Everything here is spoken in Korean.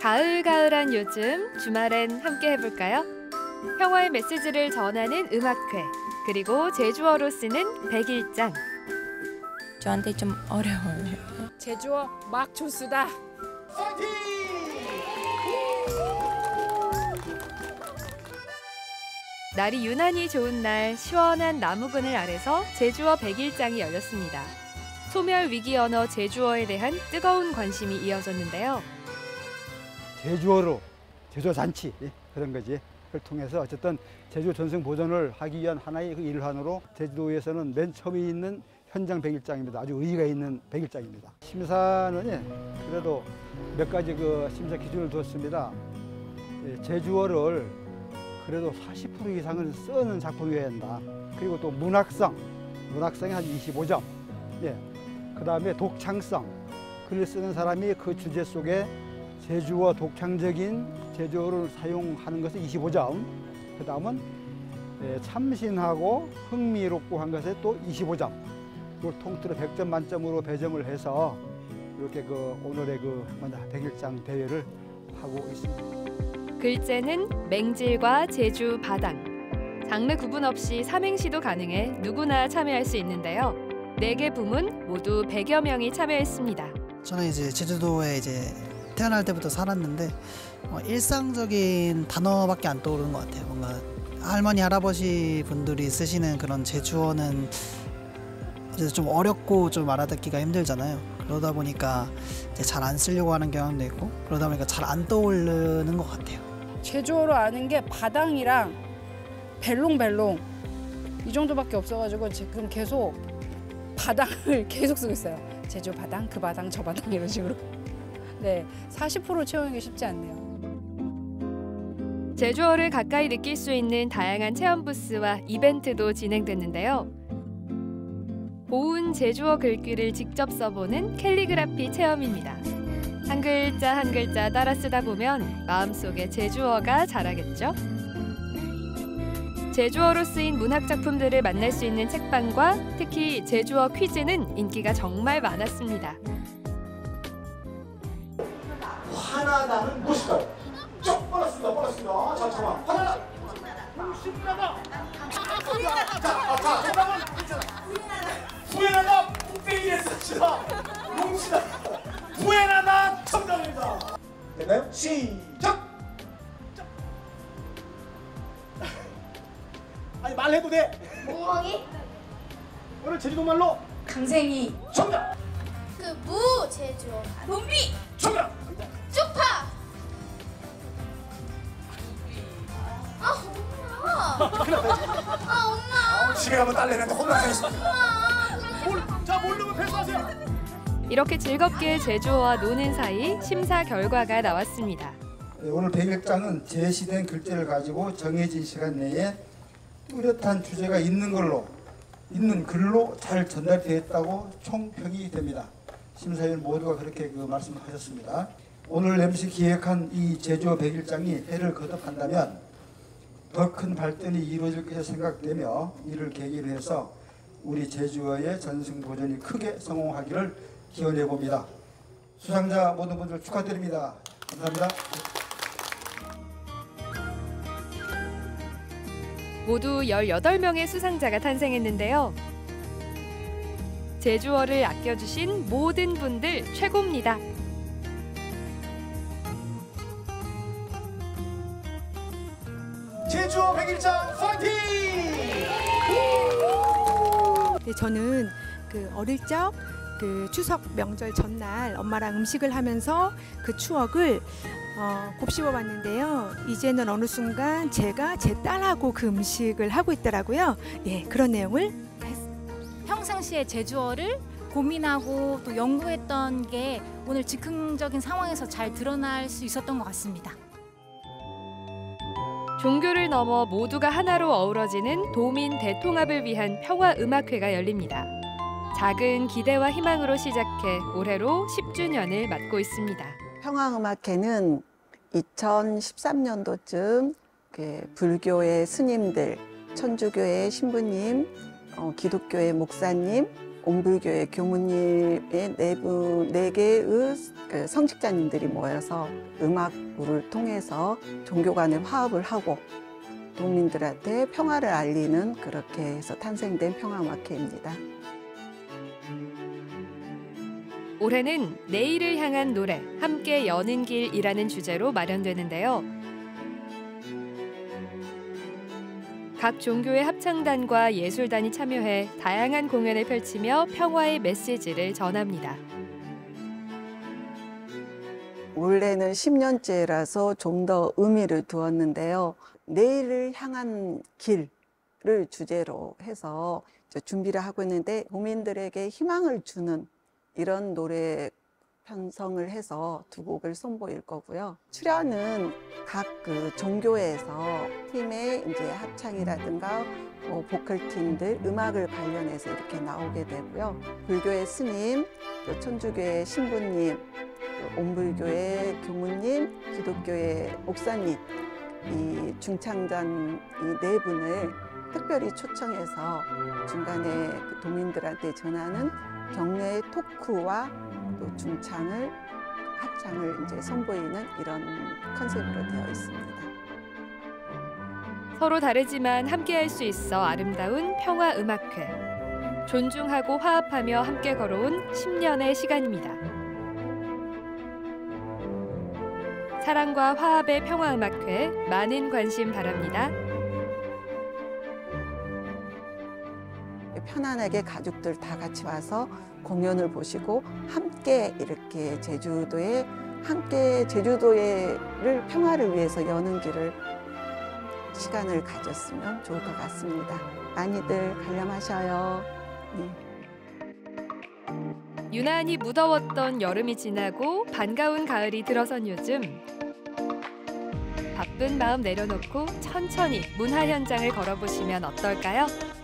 가을가을한 요즘 주말엔 함께 해볼까요? 평화의 메시지를 전하는 음악회, 그리고 제주어로 쓰는 백일장. 저한테 좀 어려워요. 제주어 막 좋수다. 파이팅! 날이 유난히 좋은 날 시원한 나무그늘 아래서 제주어 백일장이 열렸습니다. 소멸 위기 언어 제주어에 대한 뜨거운 관심이 이어졌는데요. 제주어로 제주어 잔치 그런 거지. 그걸 통해서 어쨌든 제주어 전승 보존을 하기 위한 하나의 그 일환으로 제주도에서는 맨 처음에 있는 현장 백일장입니다. 아주 의의가 있는 백일장입니다. 심사는 그래도 몇 가지 그 심사 기준을 두었습니다. 제주어를 그래도 40% 이상을 쓰는 작품이어야 한다. 그리고 또 문학성이 한 25점. 그다음에 독창성, 글을 쓰는 사람이 그 주제 속에 제주어 독창적인 제주어를 사용하는 것은 25점. 그다음은 참신하고 흥미롭고 한 것에 또 25점. 이걸 통틀어 100점 만점으로 배정을 해서 이렇게 그 오늘의 그 백일장 대회를 하고 있습니다. 글재는 맹질과 제주 바당. 장르 구분 없이 삼행시도 가능해 누구나 참여할 수 있는데요. 4개 부문 모두 100여 명이 참여했습니다. 저는 이제 제주도에 태어날 때부터 살았는데 일상적인 단어밖에 안 떠오르는 것 같아요. 뭔가 할머니 할아버지 분들이 쓰시는 그런 제주어는 이제 좀 어렵고 좀 알아듣기가 힘들잖아요. 그러다 보니까 잘 안 쓰려고 하는 경향도 있고 그러다 보니까 잘 안 떠오르는 것 같아요. 제주어로 아는 게 바당이랑 벨롱벨롱 이 정도밖에 없어가지고 지금 계속 바당을 계속 쓰고 있어요. 제주 바당, 그 바당, 저 바당 이런 식으로. 네, 40% 채우는 게 쉽지 않네요. 제주어를 가까이 느낄 수 있는 다양한 체험 부스와 이벤트도 진행됐는데요. 고운 제주어 글귀를 직접 써보는 캘리그라피 체험입니다. 한 글자 한 글자 따라 쓰다 보면 마음속에 제주어가 자라겠죠? 제주어로 쓰인 문학작품들을 만날 수 있는 책방과 특히 제주어 퀴즈는 인기가 정말 많았습니다. 화나다는 무엇일까요? 쭉 빨랐습니다. 자, 잠깐만. 화나다. 신나다. 자, 후회나다. 뚝배기에 쓰시다. 용시다. 후회나다. 정답입니다. 됐나요? 시작. 아니 말해도 돼. 멍멍이? 오늘 제주도 말로 강생이. 정답. 무 제주어. 논비. 정답. 쪽파. 엄마. 집에 가면 딸내미한테 혼나서 있습니다. 자, 모르면 패스하세요. 이렇게 즐겁게 제주어와 노는 사이 심사 결과가 나왔습니다. 오늘 백일장은 제시된 글자를 가지고 정해진 시간 내에 뚜렷한 주제가 있는 글로 잘 전달되었다고 총평이 됩니다. 심사위원 모두가 그렇게 말씀하셨습니다. 오늘 MC 기획한 이 제주어 백일장이 해를 거듭한다면 더 큰 발전이 이루어질 것이 생각되며 이를 계기로 해서 우리 제주어의 전승 보존이 크게 성공하기를 기원해 봅니다. 수상자 모든 분들 축하드립니다. 감사합니다. 모두 18명의 수상자가 탄생했는데요. 제주어를 아껴주신 모든 분들 최고입니다. 제주어 백일장 파이팅! 네, 저는 어릴 적 추석 명절 전날 엄마랑 음식을 하면서 그 추억을 곱씹어 봤는데요. 이제는 어느 순간 제가 제 딸하고 그 음식을 하고 있더라고요. 예, 그런 내용을 평상시에 제주어를 고민하고 또 연구했던 게 오늘 즉흥적인 상황에서 잘 드러날 수 있었던 것 같습니다. 종교를 넘어 모두가 하나로 어우러지는 도민 대통합을 위한 평화음악회가 열립니다. 작은 기대와 희망으로 시작해 올해로 10주년을 맞고 있습니다. 평화음악회는 2013년도쯤 불교의 스님들, 천주교의 신부님, 기독교의 목사님, 옴불교회 교무님의 네 개의 성직자님들이 모여서 음악부를 통해서 종교 간의 화합을 하고 도민들한테 평화를 알리는, 그렇게 해서 탄생된 평화음악회입니다. 올해는 내일을 향한 노래, 함께 여는 길이라는 주제로 마련되는데요. 각 종교의 합창단과 예술단이 참여해 다양한 공연을 펼치며 평화의 메시지를 전합니다. 올해는 10년째라서 좀 더 의미를 두었는데요. 내일을 향한 길을 주제로 해서 준비를 하고 있는데, 도민들에게 희망을 주는 이런 노래 편성을 해서 두 곡을 선보일 거고요. 출연은 각 종교에서 팀의 이제 합창이라든가 보컬팀들, 음악을 관련해서 이렇게 나오게 되고요. 불교의 스님, 또 천주교의 신부님, 또 옴불교의 교무님, 기독교의 목사님, 이 중창단 이 네 분을 특별히 초청해서 중간에 도민들한테 전하는 격려의 토크와 또 중창을, 합창을 이제 선보이는 이런 컨셉으로 되어 있습니다. 서로 다르지만 함께할 수 있어 아름다운 평화음악회. 존중하고 화합하며 함께 걸어온 10년의 시간입니다. 사랑과 화합의 평화음악회, 많은 관심 바랍니다. 편안하게 가족들 다 같이 와서 공연을 보시고 함께 이렇게 제주도를 평화를 위해서 여는 길을 시간을 가졌으면 좋을 것 같습니다. 많이들 관람하셔요. 네. 유난히 무더웠던 여름이 지나고 반가운 가을이 들어선 요즘, 바쁜 마음 내려놓고 천천히 문화 현장을 걸어보시면 어떨까요?